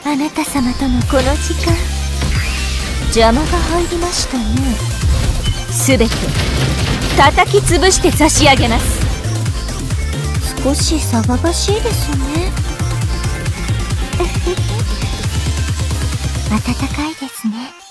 あなた様とのこの時間、邪魔が入りましたね。すべて叩き潰して差し上げます。少し騒がしいですね。暖かいですね。